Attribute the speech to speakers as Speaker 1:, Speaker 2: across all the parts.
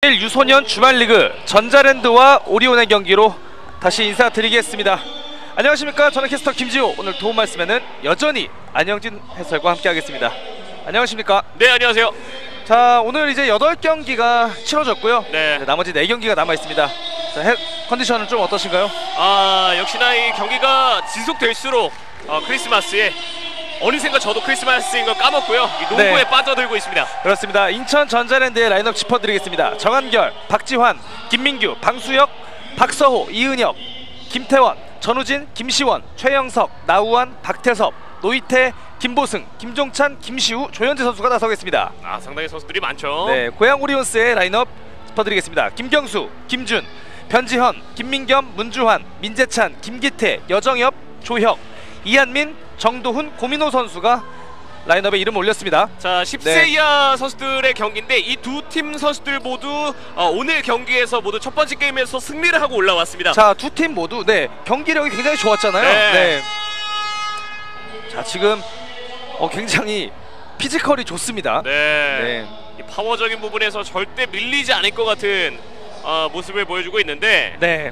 Speaker 1: 유소년 주말리그 전자랜드와 오리온의 경기로 다시 인사드리겠습니다. 안녕하십니까. 저는 캐스터 김지호. 오늘 도움 말씀에는 여전히 안영진 해설과 함께 하겠습니다. 안녕하십니까.
Speaker 2: 네, 안녕하세요.
Speaker 1: 자, 오늘 이제 8경기가 치러졌고요.
Speaker 2: 네.
Speaker 1: 나머지 4경기가 남아있습니다. 자, 컨디션은 좀 어떠신가요?
Speaker 2: 역시나 이 경기가 지속될수록 크리스마스에 어느샌가 저도 크리스마스인 걸 까먹고요. 이 농구에
Speaker 1: 네.
Speaker 2: 빠져들고 있습니다.
Speaker 1: 그렇습니다. 인천 전자랜드의 라인업 짚어드리겠습니다. 정한결, 박지환, 김민규, 방수혁, 박서호, 이은혁, 김태원, 전우진, 김시원, 최영석, 나우환, 박태섭, 노이태, 김보승, 김종찬, 김시우, 조현재 선수가 나서겠습니다.
Speaker 2: 상당히 선수들이 많죠.
Speaker 1: 네, 고양 오리온스의 라인업 짚어드리겠습니다. 김경수, 김준, 변지현, 김민겸, 문주환, 민재찬, 김기태, 여정엽, 조혁, 이한민, 정도훈, 고민호 선수가 라인업에 이름 올렸습니다.
Speaker 2: 자, 10세
Speaker 1: 네.
Speaker 2: 이하 선수들의 경기인데 이 두 팀 선수들 모두 오늘 경기에서 모두 첫 번째 게임에서 승리를 하고 올라왔습니다.
Speaker 1: 자, 두 팀 모두 경기력이 굉장히 좋았잖아요.
Speaker 2: 네.
Speaker 1: 자, 지금 굉장히 피지컬이 좋습니다.
Speaker 2: 네. 이 파워적인 부분에서 절대 밀리지 않을 것 같은 모습을 보여주고 있는데,
Speaker 1: 네.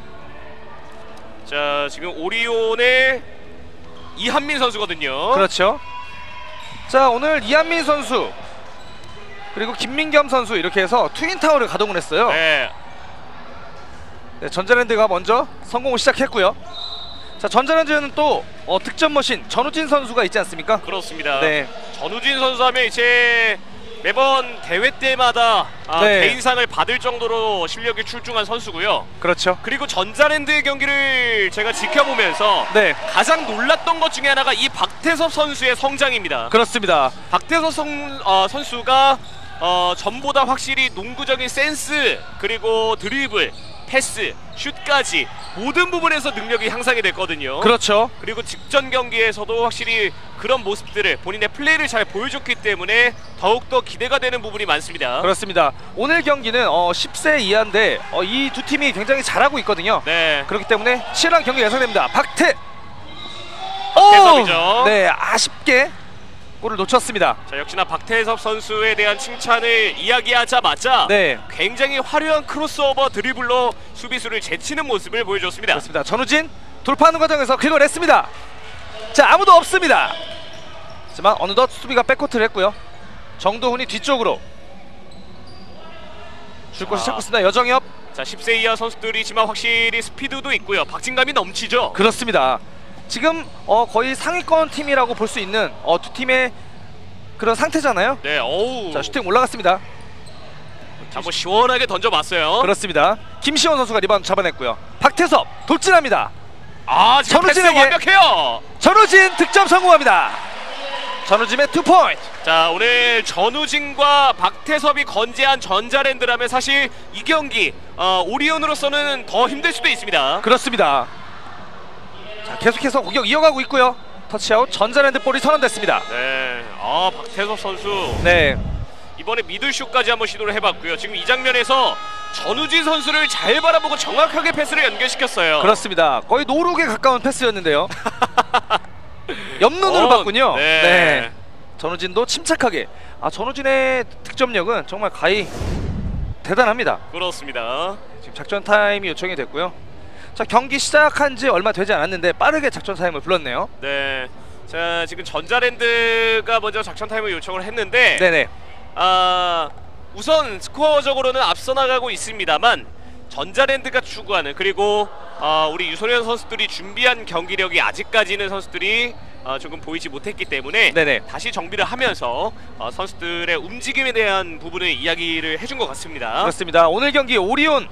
Speaker 2: 자, 지금 오리온의 이한민 선수거든요.
Speaker 1: 그렇죠. 자, 오늘 이한민 선수 그리고 김민겸 선수 이렇게 해서 트윈타워를 가동을 했어요.
Speaker 2: 네.
Speaker 1: 네, 전자랜드가 먼저 성공을 시작했고요. 자, 전자랜드는 또 득점 머신 전우진 선수가 있지 않습니까?
Speaker 2: 그렇습니다.
Speaker 1: 네.
Speaker 2: 전우진 선수 하면 이제 매번 대회 때마다
Speaker 1: 네.
Speaker 2: 개인상을 받을 정도로 실력이 출중한 선수고요.
Speaker 1: 그렇죠.
Speaker 2: 그리고 전자랜드의 경기를 제가 지켜보면서
Speaker 1: 네.
Speaker 2: 가장 놀랐던 것 중에 하나가 이 박태섭 선수의 성장입니다.
Speaker 1: 그렇습니다.
Speaker 2: 박태섭 선수가 전보다 확실히 농구적인 센스, 그리고 드리블, 패스, 슛까지 모든 부분에서 능력이 향상이 됐거든요.
Speaker 1: 그렇죠.
Speaker 2: 그리고 직전 경기에서도 확실히 그런 모습들을, 본인의 플레이를 잘 보여줬기 때문에 더욱더 기대가 되는 부분이 많습니다.
Speaker 1: 그렇습니다. 오늘 경기는 10세 이하인데 이 두 팀이 굉장히 잘하고 있거든요.
Speaker 2: 네.
Speaker 1: 그렇기 때문에 치열한 경기 예상됩니다.
Speaker 2: 박태섭이죠.
Speaker 1: 네, 아쉽게 골을 놓쳤습니다.
Speaker 2: 자, 역시나 박태섭 선수에 대한 칭찬을 이야기하자마자
Speaker 1: 네.
Speaker 2: 굉장히 화려한 크로스오버 드리블로 수비수를 제치는 모습을 보여줬습니다.
Speaker 1: 그렇습니다. 전우진 돌파하는 과정에서 긁어냈습니다. 자, 아무도 없습니다. 하지만 어느덧 수비가 백코트를 했고요. 정도훈이 뒤쪽으로 줄 곳을 찾고 있습니다. 여정엽.
Speaker 2: 자, 10세 이하 선수들이지만 확실히 스피드도 있고요. 박진감이 넘치죠.
Speaker 1: 그렇습니다. 지금 거의 상위권 팀이라고 볼 수 있는 두 팀의 그런 상태잖아요.
Speaker 2: 네, 어우.
Speaker 1: 자, 슈팅 올라갔습니다.
Speaker 2: 자, 한번 시원하게 던져봤어요.
Speaker 1: 그렇습니다. 김시원 선수가 리바운드 잡아냈고요. 박태섭 돌진합니다.
Speaker 2: 지금 패스 완벽해요.
Speaker 1: 전우진 득점 성공합니다. 전우진의 2포인트.
Speaker 2: 자, 오늘 전우진과 박태섭이 건재한 전자랜드라면 사실 이 경기 오리온으로서는 더 힘들 수도 있습니다.
Speaker 1: 그렇습니다. 자, 계속해서 공격 이어가고 있고요. 터치아웃. 전자랜드 볼이 선언됐습니다.
Speaker 2: 네, 박태섭 선수.
Speaker 1: 네.
Speaker 2: 이번에 미들슛까지 한번 시도를 해봤고요. 지금 이 장면에서 전우진 선수를 잘 바라보고 정확하게 패스를 연결시켰어요.
Speaker 1: 그렇습니다. 거의 노룩에 가까운 패스였는데요. 옆눈으로 봤군요.
Speaker 2: 네.
Speaker 1: 전우진도 침착하게. 전우진의 득점력은 정말 가히 대단합니다.
Speaker 2: 그렇습니다.
Speaker 1: 지금 작전 타임이 요청이 됐고요. 자, 경기 시작한 지 얼마 되지 않았는데 빠르게 작전 타임을 불렀네요.
Speaker 2: 네. 자, 지금 전자랜드가 먼저 작전 타임을 요청을 했는데,
Speaker 1: 네네.
Speaker 2: 우선 스코어적으로는 앞서 나가고 있습니다만 전자랜드가 추구하는, 그리고 우리 유소년 선수들이 준비한 경기력이 아직까지는 선수들이 조금 보이지 못했기 때문에
Speaker 1: 네네.
Speaker 2: 다시 정비를 하면서 선수들의 움직임에 대한 부분을 이야기를 해준 것 같습니다.
Speaker 1: 그렇습니다. 오늘 경기 오리온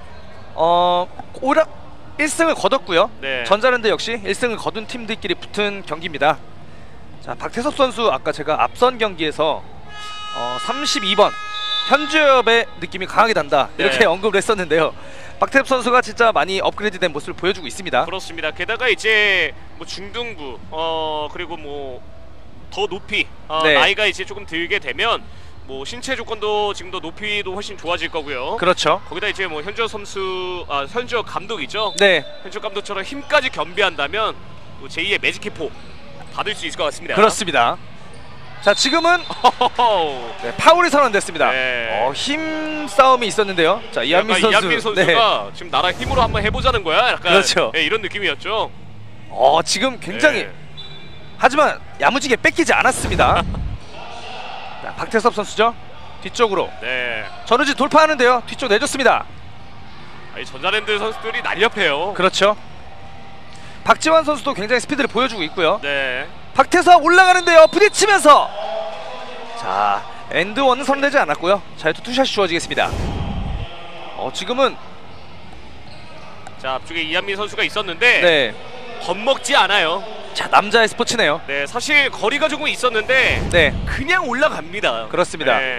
Speaker 1: 1승을 거뒀고요.
Speaker 2: 네.
Speaker 1: 전자랜드 역시 1승을 거둔 팀들끼리 붙은 경기입니다. 자, 박태섭 선수 아까 제가 앞선 경기에서 32번 현주엽의 느낌이 강하게 난다 이렇게
Speaker 2: 네.
Speaker 1: 언급을 했었는데요. 박태섭 선수가 진짜 많이 업그레이드된 모습을 보여주고 있습니다.
Speaker 2: 그렇습니다. 게다가 이제 뭐 중등부 그리고 뭐 더 높이
Speaker 1: 네.
Speaker 2: 나이가 이제 조금 들게 되면 뭐 신체 조건도 지금도 높이도 훨씬 좋아질 거고요.
Speaker 1: 그렇죠.
Speaker 2: 거기다 이제 뭐 현주엽 선수, 현주엽 감독이죠.
Speaker 1: 네.
Speaker 2: 현주엽 감독처럼 힘까지 겸비한다면 또 제2의 매직키포 받을 수 있을 것 같습니다.
Speaker 1: 그렇습니다. 자, 지금은 네, 파울이 선언됐습니다.
Speaker 2: 네.
Speaker 1: 힘 싸움이 있었는데요. 자, 이한민 선수.
Speaker 2: 이한민 선수가 지금 나랑 힘으로 한번 해보자는 거야. 약간
Speaker 1: 그렇죠.
Speaker 2: 네, 이런 느낌이었죠.
Speaker 1: 지금 굉장히
Speaker 2: 네.
Speaker 1: 하지만 야무지게 뺏기지 않았습니다. 자, 박태섭 선수죠. 뒤쪽으로.
Speaker 2: 네.
Speaker 1: 전우진 돌파하는데요. 뒤쪽 내줬습니다.
Speaker 2: 이 전자랜드 선수들이 날렵해요.
Speaker 1: 그렇죠. 박지환 선수도 굉장히 스피드를 보여주고 있고요.
Speaker 2: 네.
Speaker 1: 박태섭 올라가는데요. 부딪히면서 자, 엔드원은 선되지 않았고요. 자, 또 투샷이 주어지겠습니다. 지금은
Speaker 2: 자, 앞쪽에 이한민 선수가 있었는데
Speaker 1: 네.
Speaker 2: 겁먹지 않아요.
Speaker 1: 자, 남자의 스포츠네요.
Speaker 2: 네, 사실 거리가 조금 있었는데
Speaker 1: 네.
Speaker 2: 그냥 올라갑니다.
Speaker 1: 그렇습니다.
Speaker 2: 네.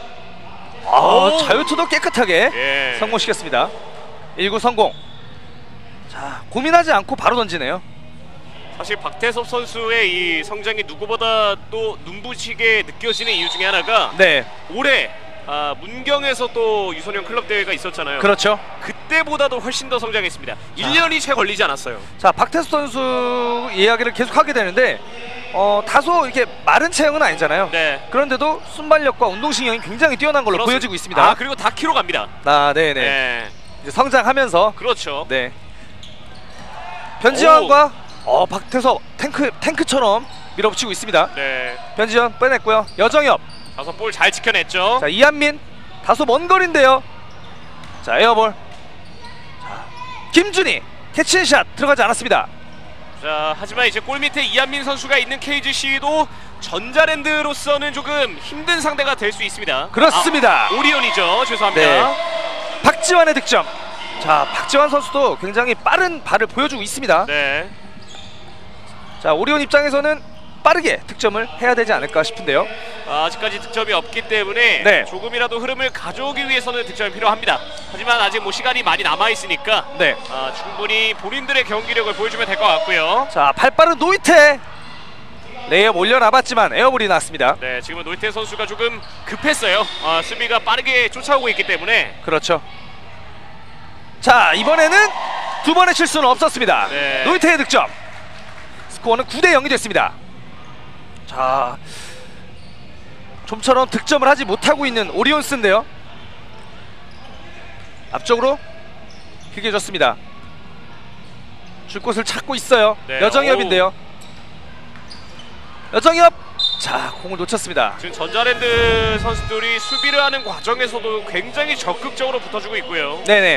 Speaker 1: 자유투도 깨끗하게
Speaker 2: 예.
Speaker 1: 성공시켰습니다. 1구 성공. 자, 고민하지 않고 바로 던지네요.
Speaker 2: 사실 박태섭 선수의 이 성장이 누구보다 또 눈부시게 느껴지는 이유 중에 하나가
Speaker 1: 네.
Speaker 2: 올해 문경에서 또 유소년 클럽 대회가 있었잖아요.
Speaker 1: 그렇죠.
Speaker 2: 그때보다도 훨씬 더 성장했습니다. 1년이 채 걸리지 않았어요.
Speaker 1: 자, 박태섭 선수 이야기를 계속 하게 되는데 다소 이렇게 마른 체형은 아니잖아요.
Speaker 2: 네.
Speaker 1: 그런데도 순발력과 운동신경이 굉장히 뛰어난 걸로 보여지고 있습니다.
Speaker 2: 그리고 다 키로 갑니다.
Speaker 1: 네네.
Speaker 2: 네.
Speaker 1: 이제 성장하면서
Speaker 2: 그렇죠.
Speaker 1: 네. 변지현과 박태섭 탱크처럼 밀어붙이고 있습니다.
Speaker 2: 네.
Speaker 1: 변지현 빼냈고요. 여정엽.
Speaker 2: 다섯 볼 잘 지켜냈죠.
Speaker 1: 자, 이한민 다소 먼 거리인데요. 자, 에어볼. 자, 김준희 캐치앤샷 들어가지 않았습니다.
Speaker 2: 자, 하지만 이제 골 밑에 이한민 선수가 있는 KGC도 전자랜드로서는 조금 힘든 상대가 될 수 있습니다.
Speaker 1: 그렇습니다.
Speaker 2: 오리온이죠. 죄송합니다.
Speaker 1: 네. 박지환의 득점. 자, 박지환 선수도 굉장히 빠른 발을 보여주고 있습니다.
Speaker 2: 네.
Speaker 1: 자, 오리온 입장에서는 빠르게 득점을 해야 되지 않을까 싶은데요.
Speaker 2: 아직까지 득점이 없기 때문에
Speaker 1: 네.
Speaker 2: 조금이라도 흐름을 가져오기 위해서는 득점이 필요합니다. 하지만 아직 시간이 많이 남아 있으니까
Speaker 1: 네.
Speaker 2: 충분히 본인들의 경기력을 보여주면 될 것 같고요.
Speaker 1: 자, 발빠른 노이테 레이업 올려놔봤지만 에어볼이 나왔습니다.
Speaker 2: 네, 지금은 노이테 선수가 조금 급했어요. 수비가 빠르게 쫓아오고 있기 때문에.
Speaker 1: 그렇죠. 자, 이번에는 두 번의 실수는 없었습니다.
Speaker 2: 네.
Speaker 1: 노이테의 득점. 스코어는 9대 0이 됐습니다. 자, 좀처럼 득점을 하지 못하고 있는 오리온스인데요. 앞쪽으로 길게 줬습니다. 줄 곳을 찾고 있어요.
Speaker 2: 네.
Speaker 1: 여정엽인데요. 여정엽. 자, 공을 놓쳤습니다.
Speaker 2: 지금 전자랜드 선수들이 수비를 하는 과정에서도 굉장히 적극적으로 붙어주고 있고요.
Speaker 1: 네네.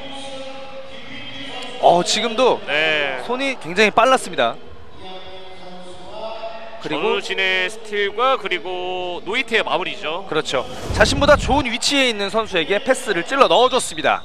Speaker 1: 지금도
Speaker 2: 네.
Speaker 1: 손이 굉장히 빨랐습니다. 그리고
Speaker 2: 전우진의 스틸과 그리고 노이테의 마무리죠.
Speaker 1: 그렇죠. 자신보다 좋은 위치에 있는 선수에게 패스를 찔러 넣어줬습니다.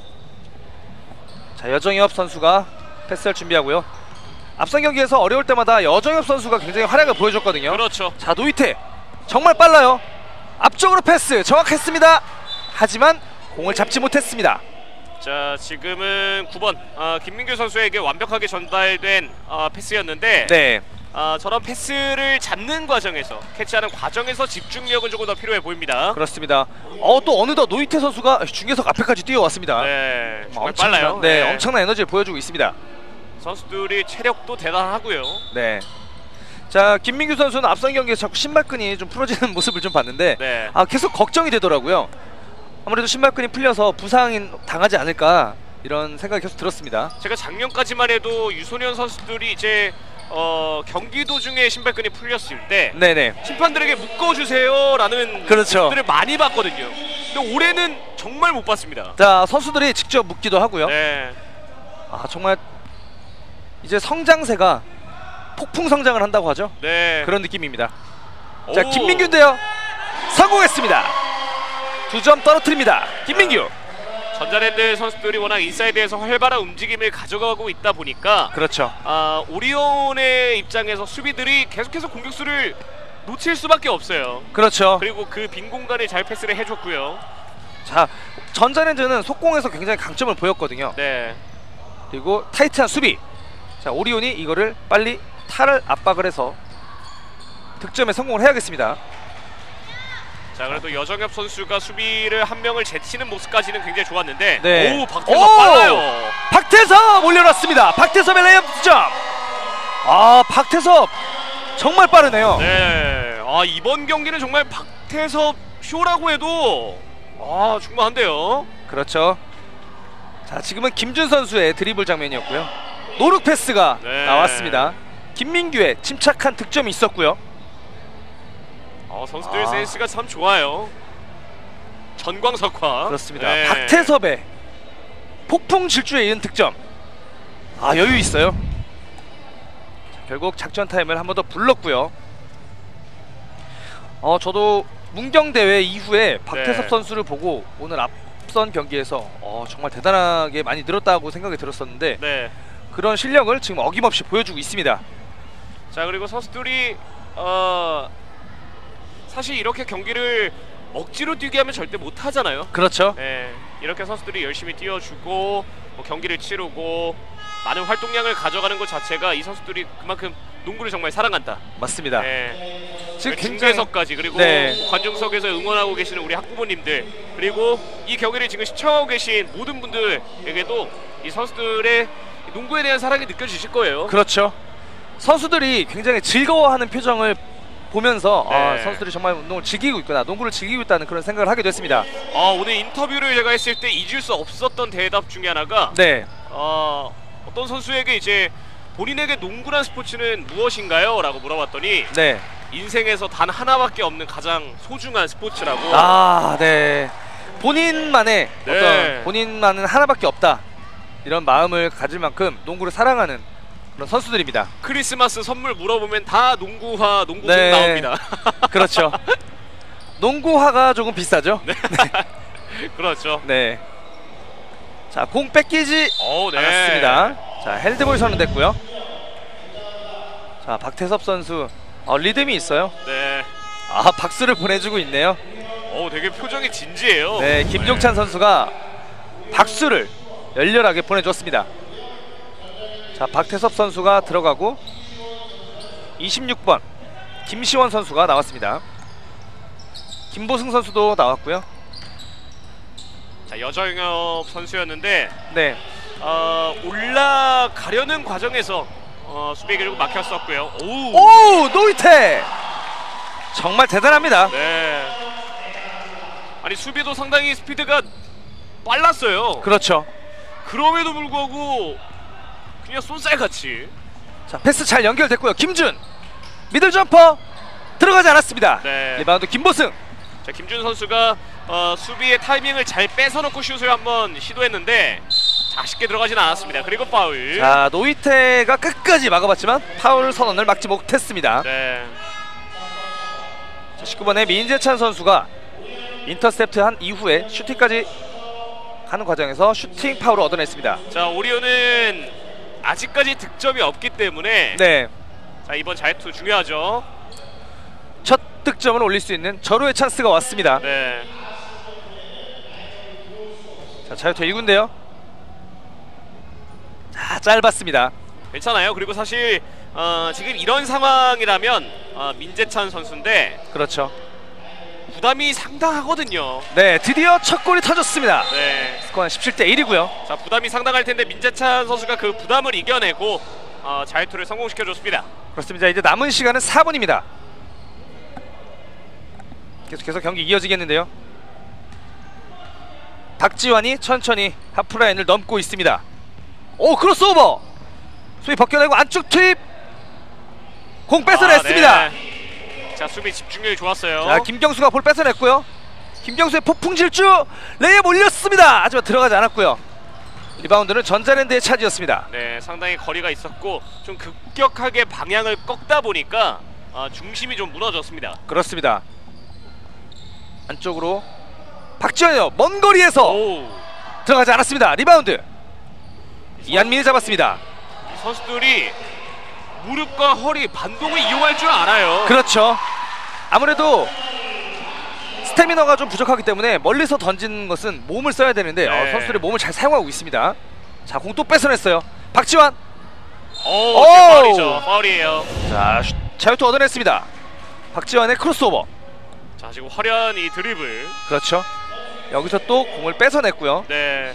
Speaker 1: 자, 여정엽 선수가 패스를 준비하고요. 앞선 경기에서 어려울 때마다 여정엽 선수가 굉장히 활약을 보여줬거든요.
Speaker 2: 그렇죠.
Speaker 1: 자, 노이테 정말 빨라요. 앞쪽으로 패스 정확했습니다. 하지만 공을 잡지 못했습니다.
Speaker 2: 자, 지금은 9번 김민규 선수에게 완벽하게 전달된 패스였는데
Speaker 1: 네.
Speaker 2: 저런 패스를 잡는 과정에서 캐치하는 과정에서 집중력은 조금 더 필요해 보입니다.
Speaker 1: 그렇습니다. 또 어느덧 노이테 선수가 중계석 앞에까지 뛰어왔습니다.
Speaker 2: 네, 정말 빨라요.
Speaker 1: 네, 엄청난 에너지를 보여주고 있습니다.
Speaker 2: 선수들이 체력도 대단하고요.
Speaker 1: 네. 자, 김민규 선수는 앞선 경기에서 자꾸 신발끈이 좀 풀어지는 모습을 좀 봤는데
Speaker 2: 네.
Speaker 1: 계속 걱정이 되더라고요. 아무래도 신발끈이 풀려서 부상이 당하지 않을까 이런 생각이 계속 들었습니다.
Speaker 2: 제가 작년까지만 해도 유소년 선수들이 이제 경기 도중에 신발끈이 풀렸을 때
Speaker 1: 네네.
Speaker 2: 심판들에게 묶어주세요라는
Speaker 1: 그렇죠.
Speaker 2: 모습들을 많이 봤거든요. 근데 올해는 정말 못 봤습니다.
Speaker 1: 자, 선수들이 직접 묶기도 하고요.
Speaker 2: 네.
Speaker 1: 정말 이제 성장세가 폭풍 성장을 한다고 하죠.
Speaker 2: 네.
Speaker 1: 그런 느낌입니다. 자, 김민규인데요. 성공했습니다. 2점 떨어뜨립니다. 김민규.
Speaker 2: 전자랜드 선수들이 워낙 인사이드에서 활발한 움직임을 가져가고 있다 보니까
Speaker 1: 그렇죠.
Speaker 2: 오리온의 입장에서 수비들이 계속해서 공격수를 놓칠 수밖에 없어요.
Speaker 1: 그렇죠.
Speaker 2: 그리고 그 빈 공간에 잘 패스를 해줬고요.
Speaker 1: 자, 전자랜드는 속공에서 굉장히 강점을 보였거든요.
Speaker 2: 네.
Speaker 1: 그리고 타이트한 수비. 자, 오리온이 이거를 빨리 탈을 압박을 해서 득점에 성공을 해야겠습니다.
Speaker 2: 자, 그래도 여정엽 선수가 수비를 한 명을 제치는 모습까지는 굉장히 좋았는데
Speaker 1: 네.
Speaker 2: 오, 박태섭 빨라요.
Speaker 1: 박태섭 올려놨습니다. 박태섭의 레이업 득점. 박태섭 정말 빠르네요.
Speaker 2: 네. 아, 이번 경기는 정말 박태섭 쇼라고 해도 충분한데요.
Speaker 1: 그렇죠. 자, 지금은 김준 선수의 드리블 장면이었고요. 노룩 패스가
Speaker 2: 네.
Speaker 1: 나왔습니다. 김민규의 침착한 득점이 있었고요.
Speaker 2: 선수들 센스가 참 좋아요. 전광석화.
Speaker 1: 그렇습니다.
Speaker 2: 네.
Speaker 1: 박태섭의 폭풍 질주에 이은 득점. 여유 있어요. 자, 결국 작전 타임을 한 번 더 불렀고요. 저도 문경 대회 이후에 박태섭
Speaker 2: 네.
Speaker 1: 선수를 보고 오늘 앞선 경기에서 정말 대단하게 많이 늘었다고 생각이 들었었는데
Speaker 2: 네.
Speaker 1: 그런 실력을 지금 어김없이 보여주고 있습니다.
Speaker 2: 자, 그리고 선수들이 사실 이렇게 경기를 억지로 뛰게 하면 절대 못 하잖아요.
Speaker 1: 그렇죠.
Speaker 2: 네, 이렇게 선수들이 열심히 뛰어주고 경기를 치르고 많은 활동량을 가져가는 것 자체가 이 선수들이 그만큼 농구를 정말 사랑한다.
Speaker 1: 맞습니다.
Speaker 2: 네.
Speaker 1: 지금
Speaker 2: 중계석까지 그리고
Speaker 1: 네.
Speaker 2: 관중석에서 응원하고 계시는 우리 학부모님들, 그리고 이 경기를 지금 시청하고 계신 모든 분들에게도 이 선수들의 농구에 대한 사랑이 느껴지실 거예요.
Speaker 1: 그렇죠. 선수들이 굉장히 즐거워하는 표정을 보면서
Speaker 2: 네.
Speaker 1: 선수들이 정말 운동을 즐기고 있구나, 농구를 즐기고 있다는 그런 생각을 하게 됐습니다.
Speaker 2: 오늘 인터뷰를 제가 했을 때 잊을 수 없었던 대답 중에 하나가
Speaker 1: 네.
Speaker 2: 어떤 선수에게 이제 본인에게 농구란 스포츠는 무엇인가요? 라고 물어봤더니
Speaker 1: 네.
Speaker 2: 인생에서 단 하나밖에 없는 가장 소중한 스포츠라고.
Speaker 1: 네. 본인만의
Speaker 2: 네.
Speaker 1: 어떤 본인만은 하나밖에 없다, 이런 마음을 가질 만큼 농구를 사랑하는 그런 선수들입니다.
Speaker 2: 크리스마스 선물 물어보면 다 농구화, 농구공
Speaker 1: 네.
Speaker 2: 나옵니다.
Speaker 1: 그렇죠. 농구화가 조금 비싸죠.
Speaker 2: 네. 그렇죠.
Speaker 1: 네. 자, 공 뺏기지
Speaker 2: 네.
Speaker 1: 않았습니다. 자, 핸드볼 선언됐고요. 자, 박태섭 선수 리듬이 있어요.
Speaker 2: 네.
Speaker 1: 박수를 보내주고 있네요.
Speaker 2: 되게 표정이 진지해요.
Speaker 1: 네, 김종찬 선수가 박수를 열렬하게 보내줬습니다. 자, 박태섭 선수가 들어가고 26번 김시원 선수가 나왔습니다. 김보승 선수도 나왔고요.
Speaker 2: 자, 여정엽 선수였는데
Speaker 1: 네.
Speaker 2: 올라가려는 과정에서 수비에 결국 막혔었고요.
Speaker 1: 오, 노이테 정말 대단합니다.
Speaker 2: 네. 아니, 수비도 상당히 스피드가 빨랐어요.
Speaker 1: 그렇죠.
Speaker 2: 그럼에도 불구하고 그냥 쏜살같이.
Speaker 1: 자, 패스 잘 연결됐고요. 김준 미들 점퍼 들어가지 않았습니다.
Speaker 2: 네.
Speaker 1: 리바운드 김보승.
Speaker 2: 자, 김준 선수가 수비의 타이밍을 잘 뺏어놓고 슛을 한번 시도했는데 아쉽게 들어가진 않았습니다. 그리고 파울.
Speaker 1: 자, 노이테가 끝까지 막아봤지만 파울 선언을 막지 못했습니다.
Speaker 2: 네.
Speaker 1: 자, 19번의 민재찬 선수가 인터셉트 한 이후에 슈팅까지 하는 과정에서 슈팅 파울을 얻어냈습니다.
Speaker 2: 자, 오리온은 아직까지 득점이 없기 때문에
Speaker 1: 네.
Speaker 2: 자, 이번 자유투 중요하죠.
Speaker 1: 첫 득점을 올릴 수 있는 절호의 찬스가 왔습니다.
Speaker 2: 네.
Speaker 1: 자, 자유투 1구인데요. 자, 짧았습니다.
Speaker 2: 괜찮아요. 그리고 사실 지금 이런 상황이라면 민재찬 선수인데
Speaker 1: 그렇죠.
Speaker 2: 부담이 상당하거든요.
Speaker 1: 네, 드디어 첫 골이 터졌습니다.
Speaker 2: 네.
Speaker 1: 스코어는 17대 1이고요.
Speaker 2: 자, 부담이 상당할 텐데 민재찬 선수가 그 부담을 이겨내고 자유투를 성공시켜줬습니다.
Speaker 1: 그렇습니다. 이제 남은 시간은 4분입니다. 계속해서 경기 이어지겠는데요. 박지환이 천천히 하프라인을 넘고 있습니다. 오, 크로스오버! 수비 벗겨내고 안쪽 투입! 공 뺏어냈습니다.
Speaker 2: 네. 자, 수비 집중력이 좋았어요.
Speaker 1: 자, 김경수가 볼 뺏어냈고요. 김경수의 폭풍 질주! 레이업 올렸습니다! 하지만 들어가지 않았고요. 리바운드는 전자랜드의 차지였습니다.
Speaker 2: 네, 상당히 거리가 있었고 좀 급격하게 방향을 꺾다 보니까 중심이 좀 무너졌습니다.
Speaker 1: 그렇습니다. 안쪽으로 박지현이요. 먼 거리에서 들어가지 않았습니다. 리바운드 이한민이 잡았습니다.
Speaker 2: 이 선수들이 무릎과 허리 반동을 이용할 줄 알아요.
Speaker 1: 그렇죠. 아무래도 스태미너가 좀 부족하기 때문에 멀리서 던지는 것은 몸을 써야 되는데
Speaker 2: 네.
Speaker 1: 선수들이 몸을 잘 사용하고 있습니다. 자, 공 또 뺏어냈어요. 박지환.
Speaker 2: 파울이죠. 파울이에요.
Speaker 1: 자, 자유투 얻어냈습니다. 박지환의 크로스오버.
Speaker 2: 자, 지금 화려한 이 드리블.
Speaker 1: 그렇죠. 여기서 또 공을 뺏어냈고요.
Speaker 2: 네.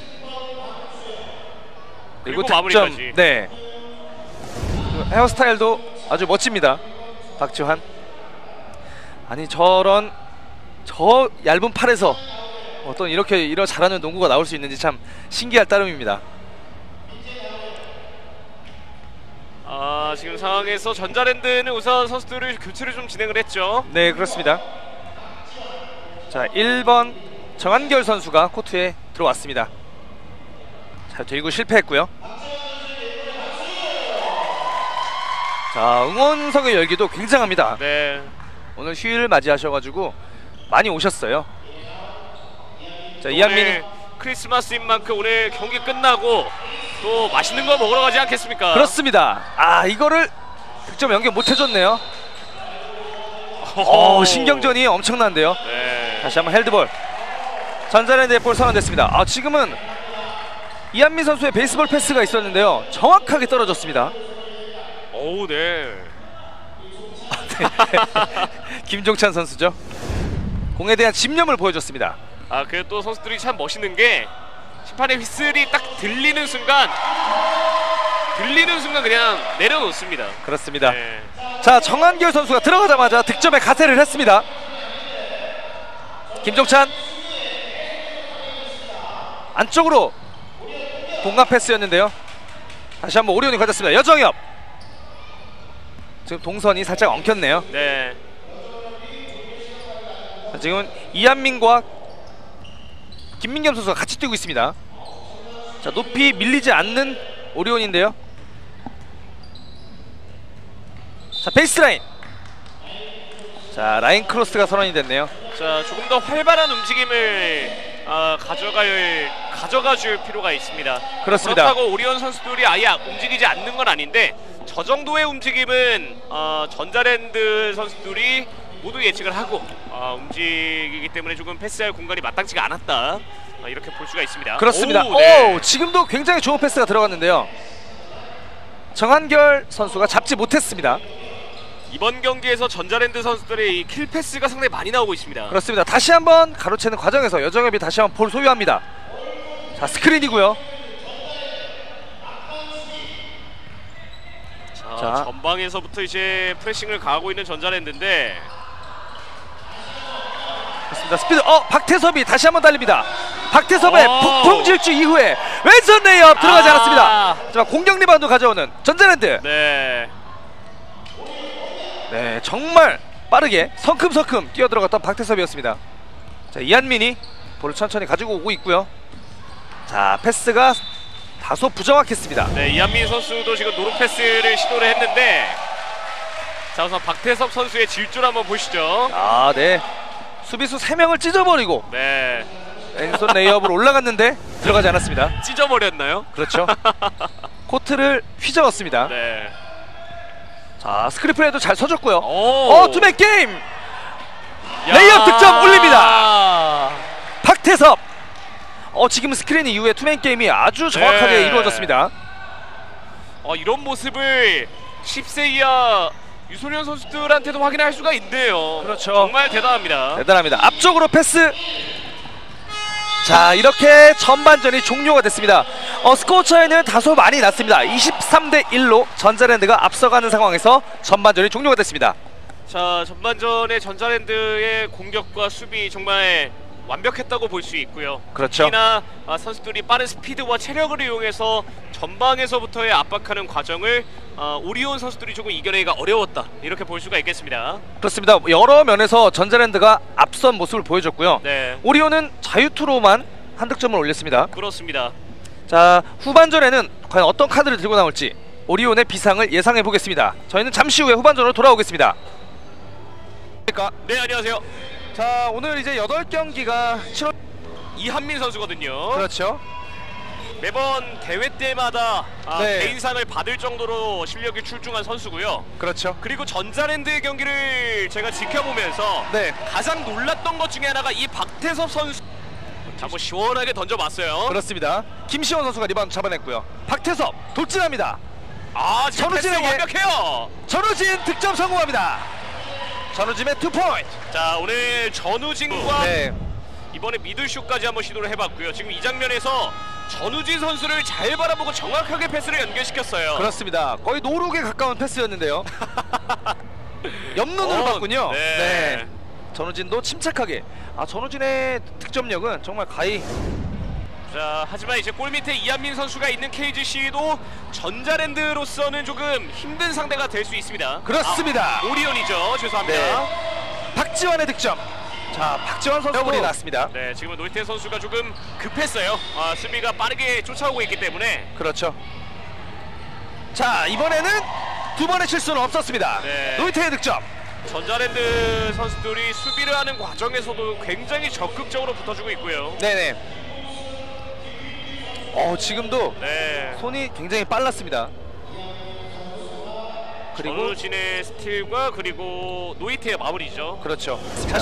Speaker 1: 그리고
Speaker 2: 그리고 마무리까지.
Speaker 1: 네. 그 헤어스타일도 아주 멋집니다. 박지환. 아니 저 얇은 팔에서 어떤 이런 잘하는 농구가 나올 수 있는지 참 신기할 따름입니다.
Speaker 2: 지금 상황에서 전자랜드는 우선 선수들을 교체를 좀 진행을 했죠.
Speaker 1: 네, 그렇습니다. 자, 1번 정한결 선수가 코트에 들어왔습니다. 자, 들고 실패했고요. 자, 응원석의 열기도 굉장합니다.
Speaker 2: 네.
Speaker 1: 오늘 휴일을 맞이하셔가지고 많이 오셨어요. 자, 이한민
Speaker 2: 크리스마스인 만큼 오늘 경기 끝나고 또 맛있는 거 먹으러 가지 않겠습니까?
Speaker 1: 그렇습니다. 이거를 득점 연결 못 해줬네요. 신경전이 엄청난데요.
Speaker 2: 네.
Speaker 1: 다시 한번 헤드볼. 전자랜드의 볼 선언됐습니다. 지금은 이한민 선수의 베이스볼 패스가 있었는데요. 정확하게 떨어졌습니다.
Speaker 2: 오우, 네.
Speaker 1: 김종찬 선수죠. 공에 대한 집념을 보여줬습니다.
Speaker 2: 그래도 또 선수들이 참 멋있는 게 심판의 휘슬이 딱 들리는 순간 그냥 내려놓습니다.
Speaker 1: 그렇습니다.
Speaker 2: 네.
Speaker 1: 자, 정한결 선수가 들어가자마자 득점에 가세를 했습니다. 김종찬 안쪽으로 공간 패스였는데요. 다시 한번 오리온이 가졌습니다. 여정엽 지금 동선이 살짝 엉켰네요.
Speaker 2: 네.
Speaker 1: 자, 지금은 이한민과 김민겸 선수가 같이 뛰고 있습니다. 자, 높이 밀리지 않는 오리온인데요. 자, 베이스라인. 자, 라인 크로스가 선언이 됐네요.
Speaker 2: 자, 조금 더 활발한 움직임을 가져가줄 필요가 있습니다.
Speaker 1: 그렇습니다.
Speaker 2: 그렇다고 오리온 선수들이 아예 움직이지 않는 건 아닌데 저 정도의 움직임은 전자랜드 선수들이 모두 예측을 하고 움직이기 때문에 조금 패스할 공간이 마땅치가 않았다, 이렇게 볼 수가 있습니다.
Speaker 1: 그렇습니다.
Speaker 2: 네.
Speaker 1: 지금도 굉장히 좋은 패스가 들어갔는데요. 정한결 선수가 잡지 못했습니다.
Speaker 2: 이번 경기에서 전자랜드 선수들의 이 킬 패스가 상당히 많이 나오고 있습니다.
Speaker 1: 그렇습니다. 다시 한번 가로채는 과정에서 여정엽이 다시 한번 볼 소유합니다. 자, 스크린이고요.
Speaker 2: 자, 전방에서부터 이제 프레싱을 가하고 있는 전자랜드인데,
Speaker 1: 그렇습니다. 스피드. 박태섭이 다시 한번 달립니다. 박태섭의 폭풍 질주 이후에 왼손 레이업 들어가지 않았습니다. 자, 공격 리바운드 가져오는 전자랜드.
Speaker 2: 네.
Speaker 1: 네, 정말 빠르게 성큼성큼 뛰어들어갔던 박태섭이었습니다. 자, 이한민이 볼을 천천히 가지고 오고 있고요. 자, 패스가 다소 부정확했습니다.
Speaker 2: 네, 이한민 선수도 지금 노루 패스를 시도를 했는데, 자, 우선 박태섭 선수의 질주를 한번 보시죠.
Speaker 1: 네. 수비수 3명을 찢어버리고
Speaker 2: 네.
Speaker 1: 왼손 레이업으로 올라갔는데 들어가지 않았습니다.
Speaker 2: 찢어버렸나요?
Speaker 1: 그렇죠. 코트를 휘저었습니다.
Speaker 2: 네.
Speaker 1: 자, 스크린 플레이도 잘 서줬고요. 투맨 게임.
Speaker 2: 야.
Speaker 1: 레이업 득점 올립니다. 박태섭. 지금 스크린 이후에 투맨 게임이 아주 정확하게 이루어졌습니다.
Speaker 2: 이런 모습을 10세 이하 유소년 선수들한테도 확인할 수가 있네요.
Speaker 1: 그렇죠.
Speaker 2: 정말 대단합니다.
Speaker 1: 대단합니다. 앞쪽으로 패스. 자, 이렇게 전반전이 종료가 됐습니다. 스코어 차이는 다소 많이 났습니다. 23대 1로 전자랜드가 앞서가는 상황에서 전반전이 종료가 됐습니다.
Speaker 2: 자, 전반전의 전자랜드의 공격과 수비 정말 완벽했다고 볼 수 있고요.
Speaker 1: 그렇죠.
Speaker 2: 특히나 선수들이 빠른 스피드와 체력을 이용해서 전방에서부터의 압박하는 과정을 오리온 선수들이 조금 이겨내기가 어려웠다, 이렇게 볼 수가 있겠습니다.
Speaker 1: 그렇습니다. 여러 면에서 전자랜드가 앞선 모습을 보여줬고요.
Speaker 2: 네.
Speaker 1: 오리온은 자유투로만 한 득점을 올렸습니다.
Speaker 2: 그렇습니다.
Speaker 1: 자, 후반전에는 과연 어떤 카드를 들고 나올지 오리온의 비상을 예상해 보겠습니다. 저희는 잠시 후에 후반전으로 돌아오겠습니다.
Speaker 2: 네, 안녕하세요.
Speaker 1: 자, 오늘 이제 8경기가 7월
Speaker 2: 이한민 선수거든요.
Speaker 1: 그렇죠.
Speaker 2: 매번 대회 때마다
Speaker 1: 네.
Speaker 2: 개인상을 받을 정도로 실력이 출중한 선수고요.
Speaker 1: 그렇죠.
Speaker 2: 그리고 전자랜드의 경기를 제가 지켜보면서
Speaker 1: 네.
Speaker 2: 가장 놀랐던 것 중에 하나가 이 박태섭 선수. 한번 시원하게 던져봤어요.
Speaker 1: 그렇습니다. 김시원 선수가 리바운드 잡아냈고요. 박태섭 돌진합니다.
Speaker 2: 지금 패스 완벽해요.
Speaker 1: 전우진 득점 성공합니다. 전우진의 2포인트.
Speaker 2: 자, 오늘 전우진과
Speaker 1: 네.
Speaker 2: 이번에 미들슛까지 한번 시도를 해봤고요. 지금 이 장면에서 전우진 선수를 잘 바라보고 정확하게 패스를 연결시켰어요.
Speaker 1: 그렇습니다. 거의 노룩에 가까운 패스였는데요. 옆눈으로 봤군요.
Speaker 2: 네.
Speaker 1: 네. 전우진도 침착하게. 전우진의 득점력은 정말 가히.
Speaker 2: 자, 하지만 이제 골 밑에 이한민 선수가 있는 KGC도 전자랜드로서는 조금 힘든 상대가 될 수 있습니다.
Speaker 1: 그렇습니다.
Speaker 2: 오리온이죠. 죄송합니다.
Speaker 1: 네. 박지환의 득점. 자, 박지환 선수 골이 났습니다.
Speaker 2: 네, 지금은 노이테 선수가 조금 급했어요. 수비가 빠르게 쫓아오고 있기 때문에.
Speaker 1: 그렇죠. 자, 이번에는 두 번의 실수는 없었습니다.
Speaker 2: 네.
Speaker 1: 노이테의 득점.
Speaker 2: 전자랜드 선수들이 수비를 하는 과정에서도 굉장히 적극적으로 붙어주고 있고요.
Speaker 1: 네네. 지금도
Speaker 2: 네.
Speaker 1: 손이 굉장히 빨랐습니다. 그리고
Speaker 2: 전우진의 스틸과 그리고 노이테의 마무리죠.
Speaker 1: 그렇죠.